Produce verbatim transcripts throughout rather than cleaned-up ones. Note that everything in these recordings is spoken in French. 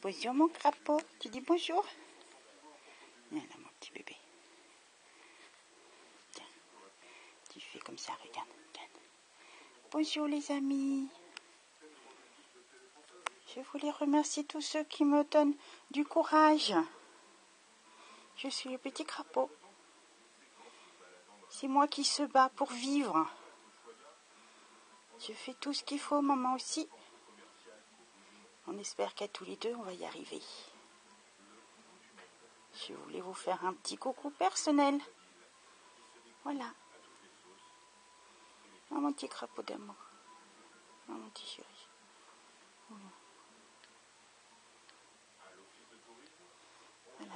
Bonjour mon crapaud. Tu dis bonjour? Viens là mon petit bébé. Tiens. Tu fais comme ça, regarde. regarde. Bonjour les amis. Je voulais remercier tous ceux qui me donnent du courage. Je suis le petit crapaud. C'est moi qui se bats pour vivre. Je fais tout ce qu'il faut, maman aussi. On espère qu'à tous les deux, on va y arriver. Je voulais vous faire un petit coucou personnel. Voilà. Oh, mon petit crapaud d'amour. Oh, mon petit chéri. Voilà.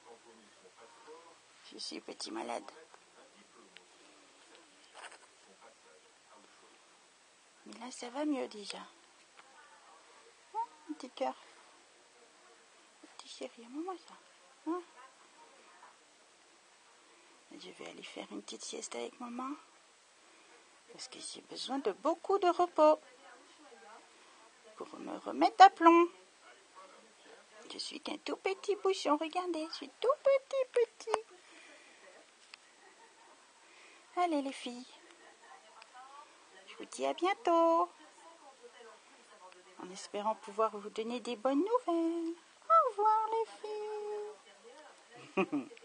Je suis petit malade. Mais là, ça va mieux déjà. Oh, mon petit cœur. Mon petit chéri, à maman ça. Oh. Je vais aller faire une petite sieste avec maman. Parce que j'ai besoin de beaucoup de repos. Pour me remettre d'aplomb. Je suis qu'un tout petit bouchon. Regardez, je suis tout petit, petit. Allez les filles. Je vous dis à bientôt. En espérant pouvoir vous donner des bonnes nouvelles. Au revoir les filles.